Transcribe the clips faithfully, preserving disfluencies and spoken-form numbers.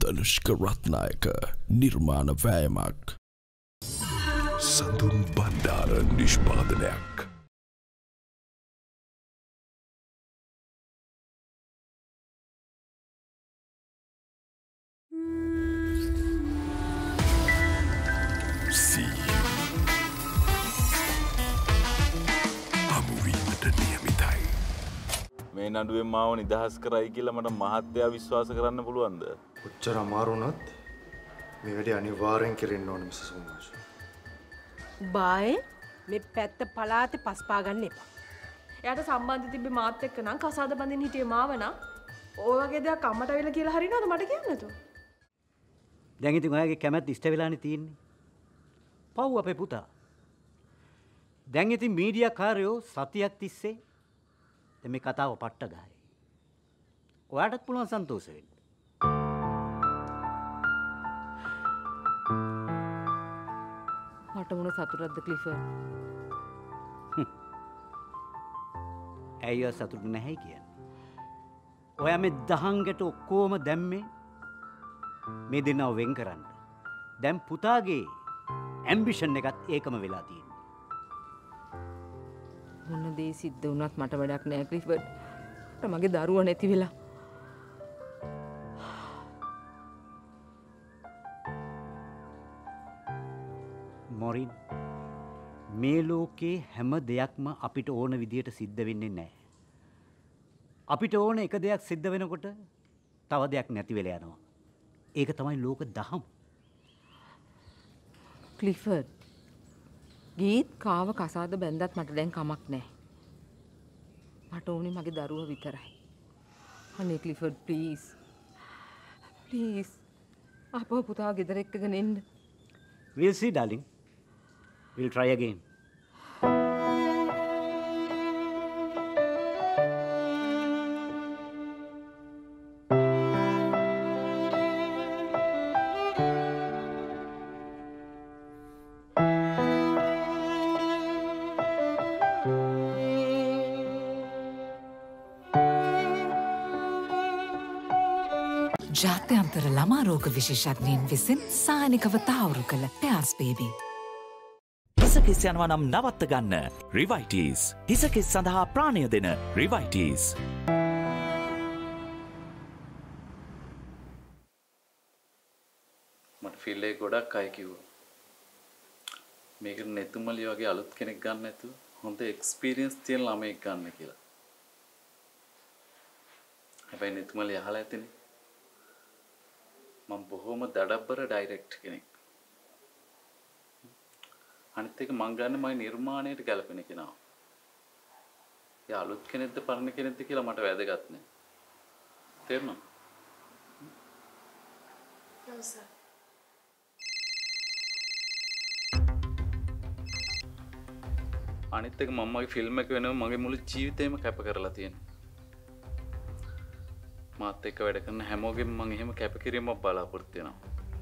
ධනුෂ්ක රත්නායක නිර්මාණ වෑයමක්. සඳුන් බණ්ඩාර නිෂ්පාදනයක්. මේ නඩුවෙන් මාව නිදහස් කරයි කියලා මට මහත්තයා විශ්වාස කරන්න පුළුවන්ද? කොච්චර අමාරු වුණත් මේ වැඩේ අනිවාර්යෙන් කෙරෙන්න ඕනේ මිසස් සෝමාෂ්. බායේ මේ පැත්ත පලාතේ පස්පා ගන්න එපා. එයාට සම්බන්ධ තිබ්බේ මාත් එක්ක නම් කසාද බඳින්න හිටියේ මාව නම් ඔය වගේ දෙයක් අම්මට අවිලා කියලා හරිනවද මට කියන්න නැතුව. දැන් ඉතින් ඔයාගේ කැමැත්ත ඉෂ්ට වෙලානේ තියෙන්නේ. පව් අපේ පුතා. දැන් ඉතින් මීඩියා කාර්යෝ සතියක් තිස්සේ මේ කතාව පට්ට ගහයි. ඔයාටත් පුළුවන් සන්තෝෂ වෙන්න. මට මොන සතුටක්ද ක්ලිෆර්ඩ්? ඇයි ඔය සතුටු නැහැ කියන්නේ? ඔයා මේ දහංගට ඔක්කොම දැම්මේ මේ දෙන්නව වෙන් කරන්න. දැන් පුතාගේ ඇම්බිෂන් එකත් ඒකම වෙලා තියෙනවා. මොන දේ සිද්ධ වුණත් මට වැඩක් නෑ ක්ලිෆර්ඩ්. මට මගේ දරුවා නැති වෙලා. මොරින් මේ ලෝකේ හැම දෙයක්ම අපිට ඕන විදියට සිද්ධ වෙන්නේ නැහැ. අපිට ඕන එක දෙයක් සිද්ධ වෙනකොට තව දෙයක් නැති වෙලා යනවා. ඒක තමයි ලෝක දහම. ක්ලිෆර්ඩ් ගීත් කාව කසාද බැන්දත් මට දැන් කමක් නැහැ. මට ඕනේ මගේ දරුවා විතරයි. අනේ ක්ලිෆර්ඩ් ප්ලීස්. ප්ලීස්. අපෝ පුතා ගෙදර එක්කගෙන එන්න. We'll see darling. We'll try again. ජාත්‍යන්තර ළමා රෝග විශේෂඥයින් විසින් සායනිකව තහවුරු කළ පෙයාස් බේබි. හිසකෙස් යනවා නම් නවත්ත ගන්න රිවයිටීස්. හිසකෙස් සඳහා ප්‍රාණය දෙන රිවයිටීස්. මට ෆීල් එක ගොඩක් අය කිව්වා. මේකට නෙතුමලි වගේ අලුත් කෙනෙක් ගන්න නැතුව හොඳ එක්ස්පීරියන්ස් තියෙන ළමෙක් ගන්න කියලා. හැබැයි නෙතුමලි අහලා ඇතිනේ. මම බොහොම දඩබ්බර ඩයිරෙක්ටර් කෙනෙක්. අනිත් එක මං ගන්න මගේ නිර්මාණයට ගැලපෙන කෙනා. යා අලුත් කෙනෙක්ද පරණ කෙනෙක්ද කියලා මට වැදගත් නෑ. තේරුණා? ඔව් සර්. අනිත් එක මම මගේ ෆිල්ම් එක වෙනුවෙන් මගේ මුළු ජීවිතේම කැප කරලා තියෙනවා. මාත් එක්ක වැඩ කරන හැමෝගෙම මම එහෙම කැපකිරීමක් බලාපොරොත්තු වෙනවා.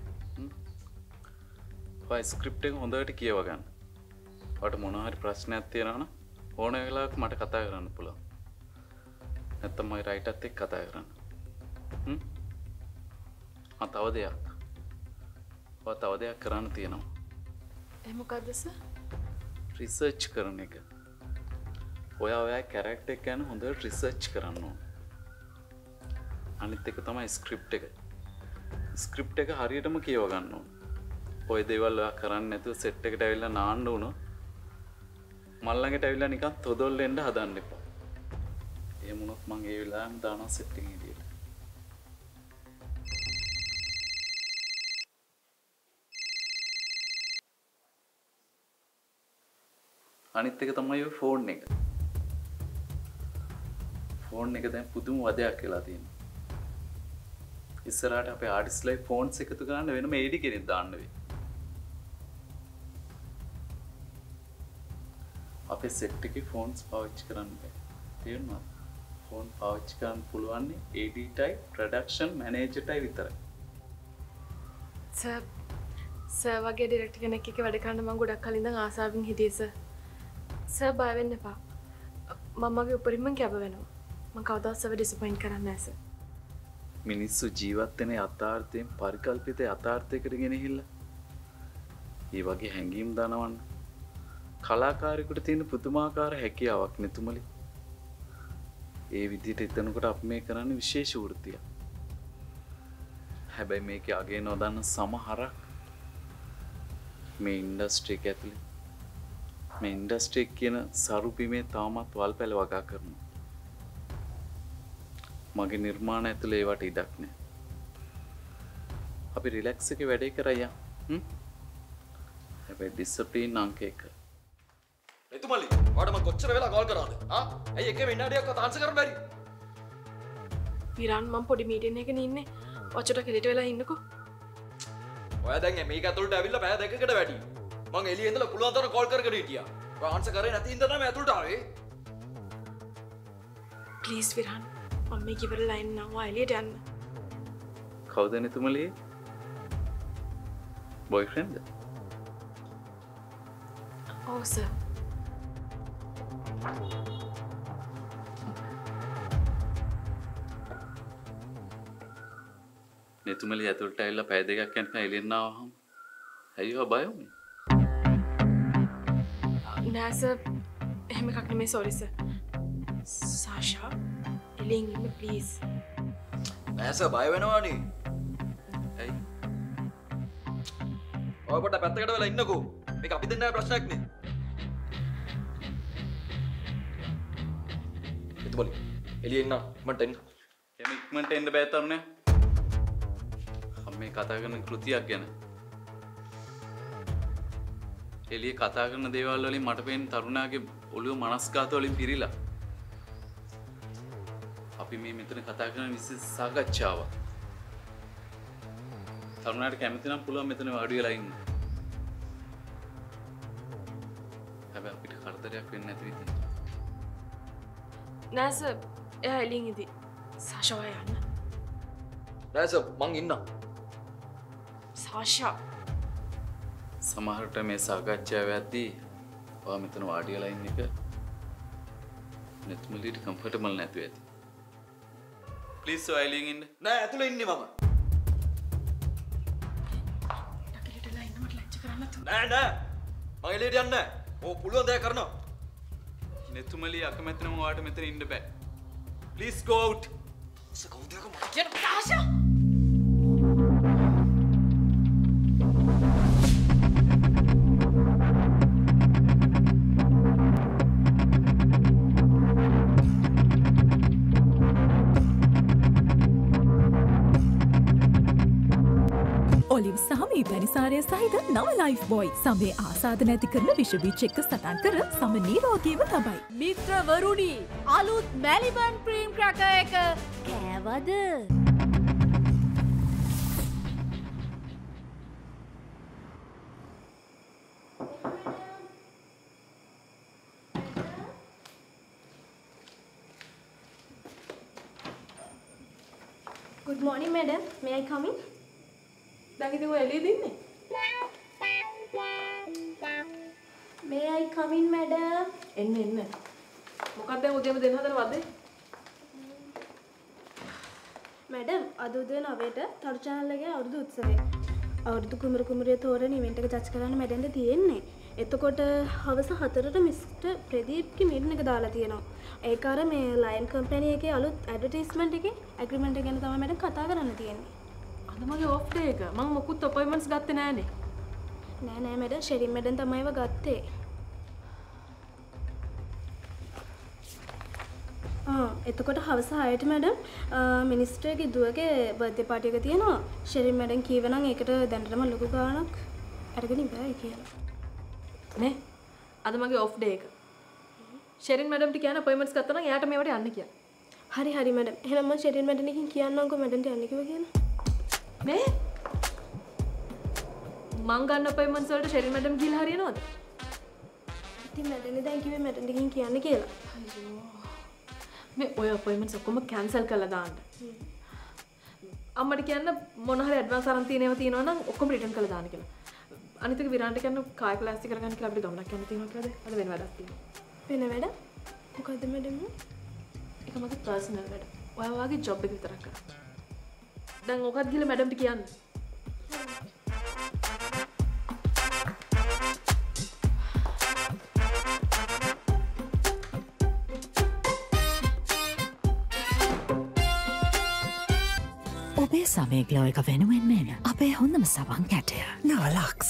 ඔය ස්ක්‍රිප්ට් එක හොඳට කියව ගන්න. ඔයාලට මොනවා හරි ප්‍රශ්නයක් තියෙනවා නම් ඕන වෙලාවක මට කතා කරන්න පුළුවන්. නැත්නම් මගේ රයිටර්ත් එක්ක කතා කරන්න. හ්ම්. ආ තව දෙයක්. ඔයා තව දෙයක් කරන්න තියෙනවා. ඒ මොකද්ද සර්? රිසර්ච් කරන එක. ඔයා ඔයාගේ කැරක්ටර් එක ගැන හොඳට රිසර්ච් කරන්න ඕන. අනිත් එක තමයි ස්ක්‍රිප්ට් එක. ස්ක්‍රිප්ට් එක හරියටම කියව ගන්න ඕන. ඔය දේවල් ඔයා කරන්නේ නැතුව සෙට් එකට ඇවිල්ලා නාන්න උනොත් මල් ළඟට ඇවිල්ලා නිකන් තොදොල් වෙන්න හදන්න එපා. එහෙම වුණොත් මං ඒ වෙලාවෙම දානවා සෙට් එකේ විදියට. අනිත් එක තමයි ඔය ෆෝන් එක. ෆෝන් එක දැන් පුදුම වදයක් වෙලා තියෙනවා. ඉස්සරහට අපේ ආටිස්ට්ලයි ෆෝන්ස් එකතු කරන්න වෙනම ඒඩි කෙනෙක් දාන්න වෙයි. අපේ සෙට් එකේ ෆෝන්ස් පාවිච්චි කරන්න බෑ. තේරුණාද? ෆෝන් පාවිච්චි කරන්න පුළුවන් ඒ ඩී ටයි ප්‍රොඩක්ෂන් මැනේජර්ටයි විතරයි. සර් සර් වගේ ඩිරෙක්ටර් කෙනෙක් එක්ක වැඩ කරන්න මම ගොඩක් කලින් ඉඳන් ආසාවෙන් හිටියේ සර්. සර් බය වෙන්න එපා. මම මගේ උපරිම කැප වෙනවා. මම කවදාවත් සර්ව ඩිසපොයින්ට් කරන්නේ නැහැ සර්. මිනිස්සු ජීවත් වෙන යථාර්ථයෙන් පරිකල්පිත යථාර්ථයකට ගෙනහිල්ලා ඒ වගේ හැඟීම් දනවන්න කලාකාරයෙකුට තියෙන පුදුමාකාර හැකියාවක් නෙතුමලි. ඒ විදිහට හිතනකොට අපි මේ කරන්නේ විශේෂ වෘත්තියක්. හැබැයි මේකේ අගේ නොදන්න සමහරක් මේ ඉන්ඩස්ට්‍රි එක ඇතුලේ මේ ඉන්ඩස්ට්‍රි කියන සරුපිමේ තාමත් වල්පැල වගා කරනවා. මගේ නිර්මාණ ඇතුලේ ඒවට ඉඩක් නෑ. අපි රිලැක්ස් එකේ වැඩේ කරaya. හ්ම්. හැබැයි ඩිසිප්ලින් අංක එක. එතුමලි, ඔයාට මම කොච්චර වෙලා කෝල් කරාද? ආ? ඇයි එකේ විනාඩියක්වත් ආන්සර් කරන්න බැරි? විරාන් මම පොඩි මීටින් එකේ ඉන්නේ. ඔච්චර කෙලිට වෙලා ඉන්නකෝ. ඔයා දැන් මේක ඇතුළට ඇවිල්ලා පැය දෙකකට වැඩි. මං එළියේ ඉඳලා පුළුවන් තරම් කෝල් කර කර හිටියා. ඔයා ආන්සර් කරේ නැති ඉඳන් තමයි ඇතුළට ආවේ. ප්ලීස් විරාන්. මම මේ කිවරලා ඉන්නවා. ඔයා එළියට යන්න. කවුද නෙතුමලි? බොයිෆ්‍රෙන්ඩ්ද? ඔව් සර්. නෙතුමලි ඇතුළට ඇවිල්ලා පැය දෙකක් යනකම් එළියෙන් ආවහම ඇයි ඔයා බය වුනේ? නෑ සර්. එහෙම එකක් නෙමෙයි සෝරි සර්. සාෂා එළියෙන් ඉන්න ප්ලීස්. නෑ සර් බය වෙනවනේ. ඇයි? ඔය පොඩ පැත්තකට වෙලා ඉන්නකෝ. මේක අපි දෙන්නා ප්‍රශ්නයක් නේ. එතුමලි එළියේ ඉන්න මන්ට එන්න. එමෙ ඉක්මනට එන්න බෑ තරුණයා. මේ කතා කරන කෘතියක් ගැන එළියේ කතා කරන දේවල් වලින් මට පේන තරුණයාගේ ඔළුව මනස්ගත වලින් පිරීලා අපි මේ මෙතන කතා කරන විශේෂ සාකච්ඡාවක් තරුණයාට කැමති නම් පුළුවන් මෙතන වාඩි වෙලා ඉන්න. හැබැයි අපිට කරදරයක් වෙන්නේ නැති විදිහට. නෑ සර්. එයා එළියෙන් ඉදි. සාෂා ඔයා යන්න. නෑ සර් මං ඉන්නම්. සාෂා සමහරට මේ සාකච්ඡාව ඇද්දී ඔයා මෙතන වාඩි වෙලා ඉන්න එක නෙතුමලිට කම්ෆර්ටබල් නැතුව ඇති. ප්ලීස් ඔයා එළියෙන් ඉන්න. නෑ ඇතුලේ ඉන්නේ මම. ඩකලටලා ඉන්න මට ලැජ්ජ කරන්න තු. නෑ නෑ. මම එළියට යන්නේ නෑ. ඕ පුළුවන් දේ කරනවා. නෙතුමලි අකමැති නම් ඔයාට මෙතන ඉන්න බෑ. Please go out. සකවුදයක මට කියන්න. සාෂා ඔලිව් සමී පැනිසාරය සහිත නව ලයිෆ් බොයි සමේ ආසාධන ඇති කරන විශවීච් එක්ක සටන් කර සම නීරෝගීව තබයි. මිත්‍රවරුණි අලුත් මැලිබන් ප්‍රීම් ක්‍රක එක කෑවද? Good morning, madam. May I come in? දැන් ඉතින් ඔය එළියද ඉන්නේ? May I come in, madam? එන්න එන්න. මොකක්ද දැන් උදේම දෙන්න හදන වදේ? madam, අද උදේ නවයට තරු channel එකේ අවුරුදු උත්සවය. අවුරුදු කුමරු කුමරිය තෝරන ඉවෙන්ට් එක ජජ් කරන්න මැඩම්ද තියෙන්නේ. එතකොට හවස හතරට මිස්ටර් ප්‍රදීප්ගේ මීටින් එක දාලා තියෙනවා. ඒක අර මේ ලයන් කම්පැනි එකේ අලුත් ඇඩ්වර්ටයිස්මන්ට් එකේ ඇග්‍රීමන්ට් එක ගැන තමයි මැඩම් කතා කරන්න තියෙන්නේ. අද මගේ ඔෆ් ඩේ එක. මම මොකුත් අපොයින්ට්මන්ට්ස් ගත්තේ නෑනේ. නෑ නෑ මැඩම් ෂෙරින් මැඩම් තමයිව ගත්තේ. ආ එතකොට හවස හයට මැඩම් මිනිස්ටර්ගේ දුවගේ බර්ත්ඩේ පාටි එක තියෙනවා. ෂෙරින් මැඩම් කීවනම් ඒකට දැනටම ලොකු ගාණක් අරගෙන ඉවරයි කියලා. නේ අද මගේ ඔෆ් ඩේ එක. ෂෙරින් මැඩම්ට කියන අපොයින්ට්මන්ට්ස් ගත්තා නම් එයාට මේවට යන්න කියලා. හරි හරි මැඩම්. එහෙනම් මම ෂෙරින් මැඩම්ගෙන් කියන්නම්කෝ මැඩම්ට යන්න කිව්වා කියලා. නේ මං ගන්න අපොයින්ට්මන්ට්ස් වලට ෂෙරින් මැඩම් ගිහලා හරියනවද? ඉතින් මැඩම්නේ දැන් කිව්වේ මැඩම්ගෙන් කියන්න කියලා. අයියෝ මේ ඔය අපොයින්ට්මන්ට්ස් ඔක්කොම කැන්සල් කරලා දාන්න. අම්මට කියන්න මොන හරි ඇඩ්වාන්ස් අරන් තියෙනව තියෙනවා නම් ඔක්කොම රිටර්න් කරලා දාන්න කියලා. අනිත් එක විරාන්ට කියන්න කාය ප්ලාස්ටික් කරගන්න කියලා අපිට ගමනක් යන්න තියෙනවා කියලාද? අද වෙන වැඩක් තියෙනවා. වෙන වැඩ? මොකද්ද මැඩම්? ඒක මගේ පර්සනල් වැඩ. ඔයා වාගේ ජොබ් එක විතරක් කරා. දැන් ඔකත් ගිහලා මැඩම්ට කියන්න. ඔබේ සමය ග්ලෝ එක වෙනුවෙන් මේන අපේ හොඳම සවන් කැටය නාලක්ස්.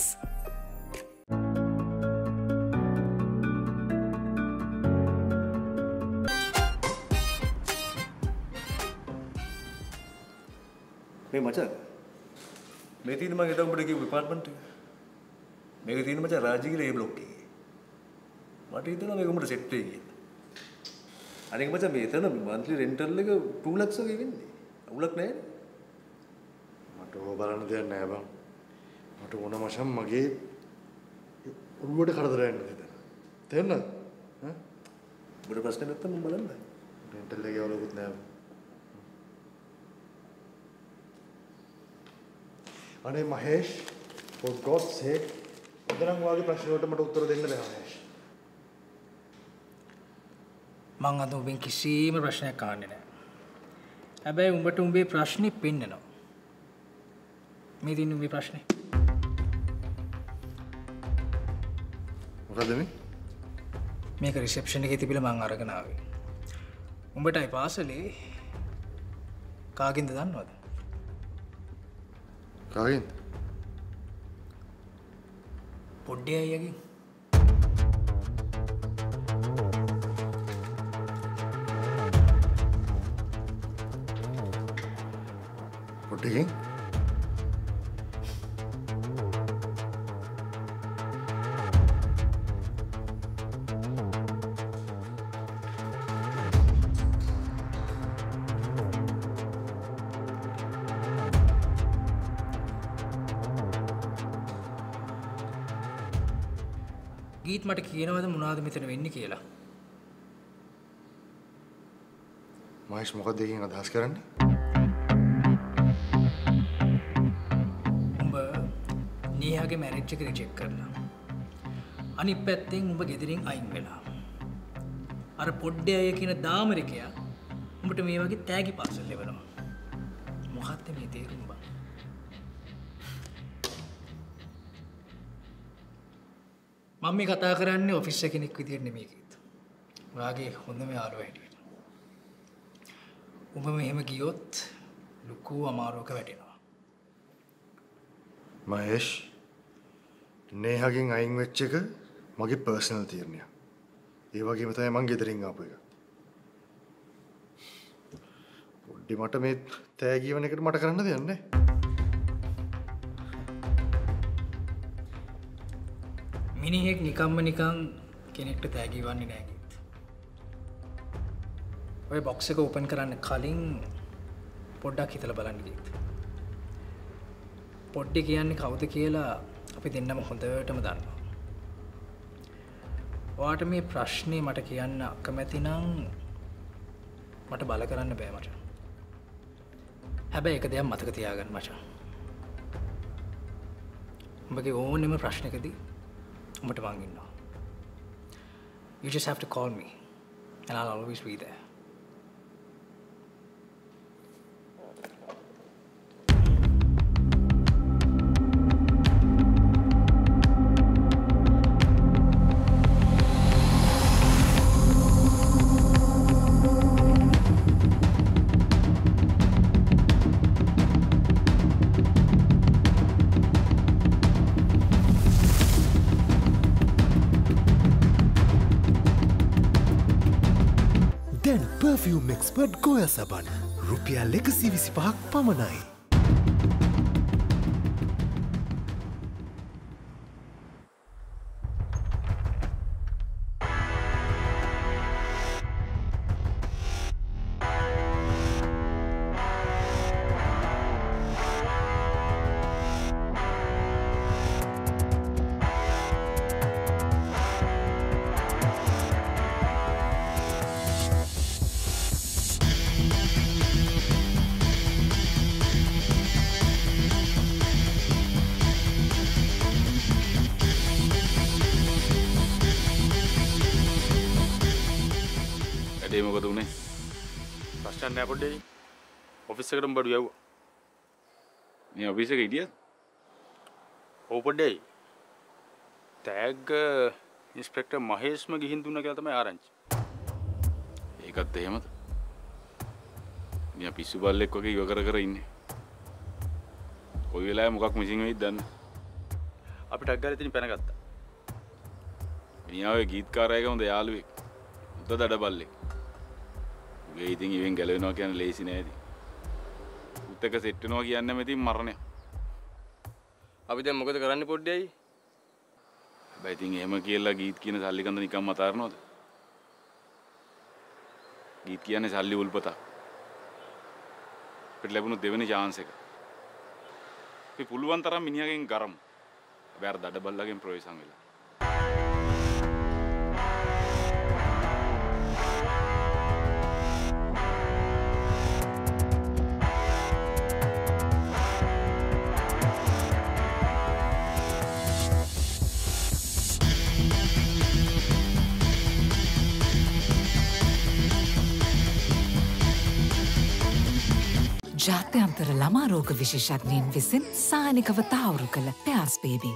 මේ මචං මේ තියෙන මගේ ඊට උඹට කිව්ව ඩිපාර්ට්මන්ට් එක. මේක තියෙන මචං රාජගිරියේ ඒ බ්ලොක් එකේ. මට හිතෙනවා මේක උඹට සෙට් වෙයි කියලා. අනික මචං මේ එතන මන්ත්ලි රෙන්ටල් එක two lakhs වගේ වෙන්නේ. අවුලක් නැහැ. මට ඕක බලන්න දෙයක් නැහැ බං. මට ඕන මචං මගේ ඔළුවට කරදරයක් නේද? තේරෙනවද? ඈ? උඹට ප්‍රශ්න නැත්තම් මම බලන්න. රෙන්ටල් එකේ අවුලකුත් නැහැ. අනේ මහේෂ් for God's sake ඔතනම් වාගේ ප්‍රශ්න වලට මට උත්තර දෙන්න බෑ මහේෂ්. මං අද ඔබෙන් කිසිම ප්‍රශ්නයක් අහන්නේ නැහැ. හැබැයි උඹට උඹේ ප්‍රශ්නේ පෙන්නනවා. මේ දින උඹේ ප්‍රශ්නේ. මොකද මේ? මේක රිසෙප්ෂන් එකේ තිබිලා මං අරගෙන ආවේ. උඹටයි පාසලේ කාගෙන්ද දන්නවද? කාගෙන්ද? පොඩ්ඩේ අයියාගෙන්. පොඩ්ඩකින්? ගීත් මට කියනවද මොනවද මෙතන වෙන්නේ කියලා? මහේෂ් මොකක්ද එකකින් අදහස් කරන්නේ? උඹ නීහාගේ මැරේජ් එක රිජෙක්ට් කරලා. අනිත් පැත්තෙන් උඹ ගෙදරින් අයින් වෙලා. අර පොඩ්ඩේ අය කියන දාමරිකයා උඹට මේ වගේ තෑගි පාසල් ලැබෙනවා. මොකක්ද මේ තේරුම් බං? මම මේ කතා කරන්නේ ඔෆිස් එකේ කෙනෙක් විදියට නෙමෙයි කීත. ඔයාගේ හොඳම යාළුවා හැටියට. ඔබ මෙහෙම ගියොත් ලুকু අමාරුවක වැටෙනවා. මහේෂ් නේහගෙන් අයින් වෙච්ච එක මගේ පර්සනල් තීරණයක්. ඒ වගේම තමයි මං ගෙදරින් ආපු එක. පොඩ්ඩි මට මේ තෑගි වෙන එකට මට කරන්න දෙයක් නැහැ. මිනිහෙක් නිකම්ම නිකන් කෙනෙක්ට තෑගි වන්නේ නැහැ කීත. ඔය බොක්ස් එක ඕපන් කරන්න කලින් පොඩ්ඩක් හිතලා බලන්න කීත. පොඩ්ඩි කියන්නේ කවුද කියලා අපි දෙන්නම හොඳටම දන්නවා. ඔයාට මේ ප්‍රශ්නේ මට කියන්න අකමැති නම් මට බල කරන්න බෑ මචං. හැබැයි එක දෙයක් මතක තියාගන්න මචං. උඹගේ ඕනෙම ප්‍රශ්නකදී උඹට මං ඉන්නවා. You just have to call me and I'll always be there. perfume expert Goya Saban රුපියල් එකසිය විසිපහක් පමණයි. මොකද උනේ? ප්‍රශ්න නෑ පොඩ්ඩේ. ඔෆිස් එකටම බඩු යවුවා. මේ ඔෆිස් එකේ හිටියද? ඔව් පොඩ්ඩයි. ටැග් ඉන්ස්පෙක්ටර් මහේෂ්ම ගිහින් දුන්නා කියලා තමයි ආරංචි. ඒකත් එහෙමද? මියා පිස්සු බල්ලෙක් වගේ ඉව කර කර ඉන්නේ. කොයි වෙලාවෙ මොකක් මිසින් වෙයිද දන්නේ. අපිට අග්ගාරේ තියෙන පැන ගත්තා. මියාවේ ගීත්කාරයගේ හොඳ යාළුවෙක්. උත දඩ බල්ලෙක්. උගේ ඉතින් ඉවෙන් ගැලවෙනවා කියන්නේ ලේසි නෑද? උත් එක සෙට් වෙනවා කියන්නේ මෙතින් මරණය. අපි දැන් මොකද කරන්නේ පොඩ්ඩයි? හැබැයි ඉතින් එහෙම කියලා ගීත් කියන සල්ලි කන්ද නිකම්ම අතාරනවද? ගීත් කියන්නේ සල්ලි උල්පතක්. අපිට ලැබුණු දෙවෙනි chance එක. අපි පුළුවන් තරම් මිනිහගෙන් ගරමු. හැබැයි අර දඩබල්ලාගෙන් ප්‍රවේශම් වෙලා. ජාත්‍යන්තර ළමා රෝග විශේෂඥයින් විසින් සායනිකව තාවුරු කළ පෙයාස් බේබී.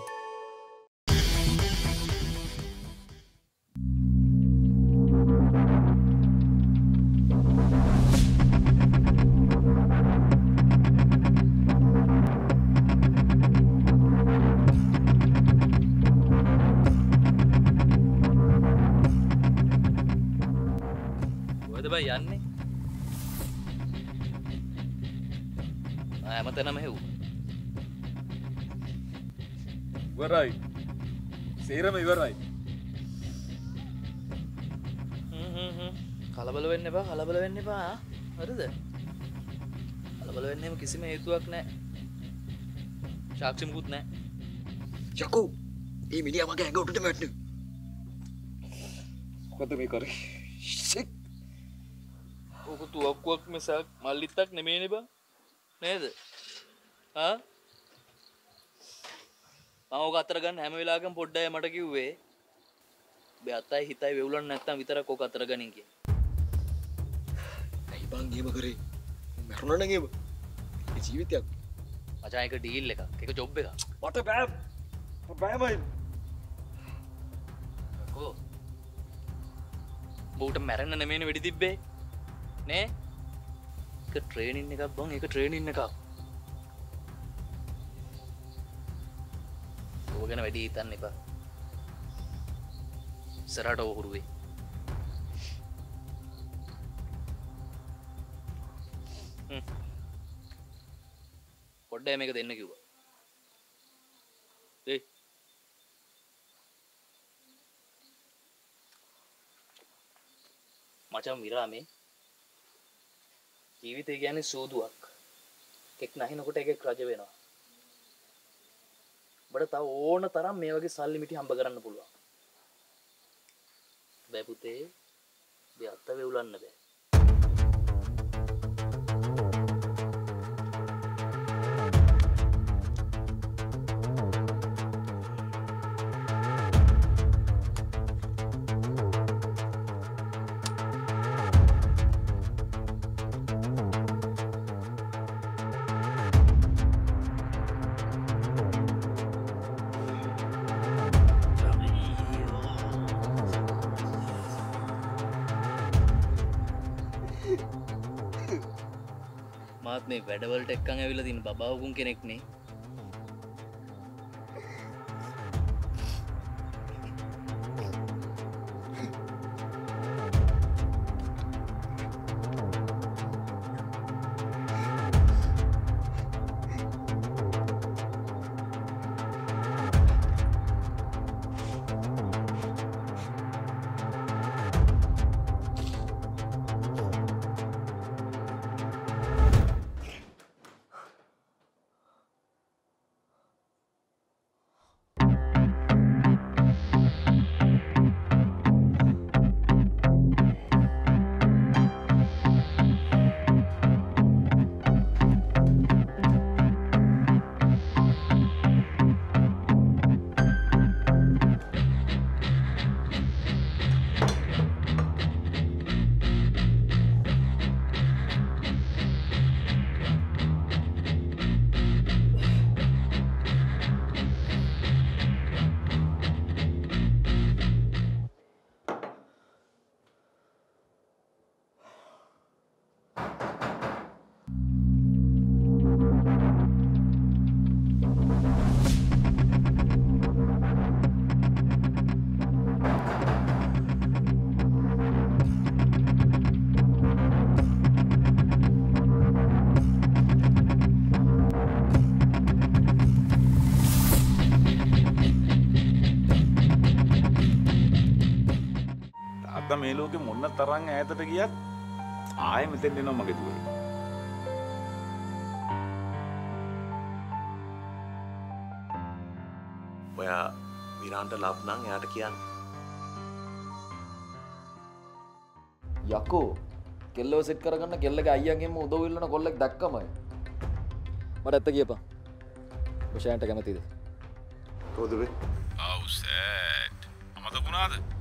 කොහෙද බයි යන්නේ? හැමතැනම හෙව්. ඉවරයි. සේරම ඉවරයි. හ්ම් හ්ම් හ්ම්. කලබල වෙන්න එපා, කලබල වෙන්න එපා. හරිද? කලබල වෙන්නෙම කිසිම හේතුවක් නැහැ. සාක්ෂි මුකුත් නැහැ. යකෝ, මේ මිනිහා මගේ ඇඟ උඩට වැටුනේ. මොකද මේ කරේ? ෂිට්. ඔක තුවක්කුවක් මිසක් මල්ලිත්තක් නෙමෙයිනේ බං. නේද? ආ? මම ඔක අතර ගන්න හැම වෙලාවකම පොඩ්ඩයි මට කිව්වේ. ඔබ අතයි හිතයි වෙවුලන්න නැත්තම් විතරක් ඔක අතර ගනින් කියලා. ඇයි බං ගේම කරේ? මරුණා නම් ඒව. ඒ ජීවිතයක්. මචං එක ඩීල් එකක්. ඒක ජොබ් එකක්. මට බෑ. බෑමයි. කො? බෝට මැරෙන්න නෙමෙයිනේ වෙඩි තිබ්බේ. නේ? ඒක ට්‍රේනින් එකක් බං. ඒක ට්‍රේනින් එකක්. ඔබ ගැන වැඩි හිතන්න එපා. ඉස්සරහට ඔහුරු වෙයි. හ්ම්. පොඩ්ඩයි මේක දෙන්න කිව්වා. ඒ මචං විරාමේ ජීවිතය කියන්නේ සූදුවක්. එක් නැහිනකොට එකෙක් රජ වෙනවා. බඩ තව ඕන තරම් මේ වගේ සල්ලි මිටි හම්බ කරන්න පුළුවන්. බෑ පුතේ. බෑ අත වෙවුලන්න බෑ. මාත් මේ වැඩවලට එක්කන් ඇවිල්ලා තියෙන බබාවුකුන් කෙනෙක් නේ. මේ ලෝකෙ මොන්න තරම් ඈතට ගියත් ආයෙ මෙතෙන් එනවා මගේ දුවේ. ඔයා විරාන්ට ලබ් නම් එයාට කියන්න. යකෝ කෙල්ලව සෙට් කරගන්න කෙල්ලගේ අයියන්ගෙන්ම උදව් ඉල්ලන කොල්ලෙක් දැක්කමයි. මට ඇත්ත කියපන්. ඔබ ෂෑන්ට කැමතිද? කොහොමද වේ? ඔව් සෙට්. අමතක වුණාද?